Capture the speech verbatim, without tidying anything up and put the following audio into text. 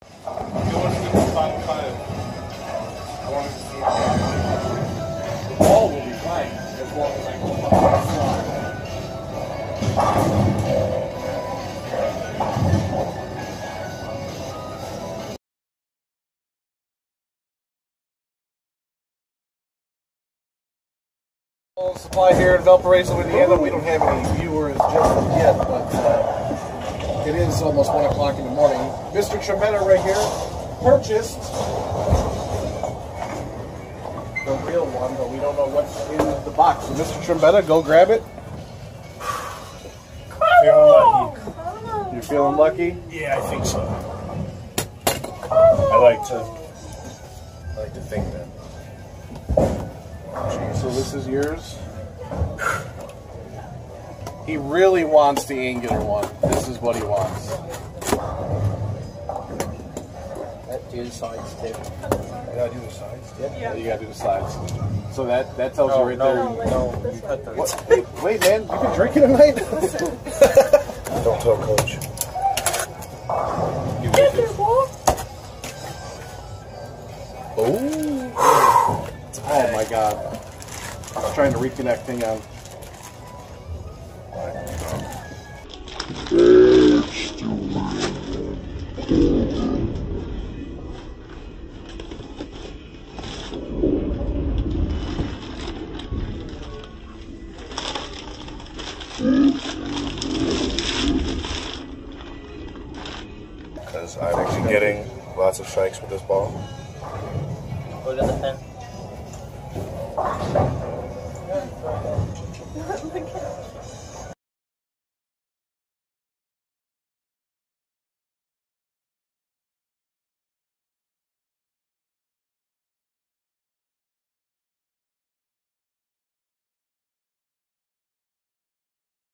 You want to get the final five? I want to see it. The ball will be fine as long as I go up the slide. Supply here in Valparaiso, Indiana. We don't have any viewers just yet, but uh, it is almost one o'clock in the morning. Mister Trombetta right here purchased the real one, but we don't know what's in the box. So Mister Trombetta, go grab it. Feeling lucky. You're feeling lucky? Yeah, I think so. I like to. I like to think that. So this is yours. He really wants the angular one. This is what he wants. That do the sides too. I gotta do the sides. Yep. Yeah, you gotta do the sides. So that that tells No, you right no, there. no, you cut the. What? Wait, wait, man, you been drinking tonight? Don't tell Coach. You Get there, boy. Oh! Oh my God! I was trying to reconnect. Hang on. Because I'm actually getting lots of strikes with this ball. Look at the pen. Look at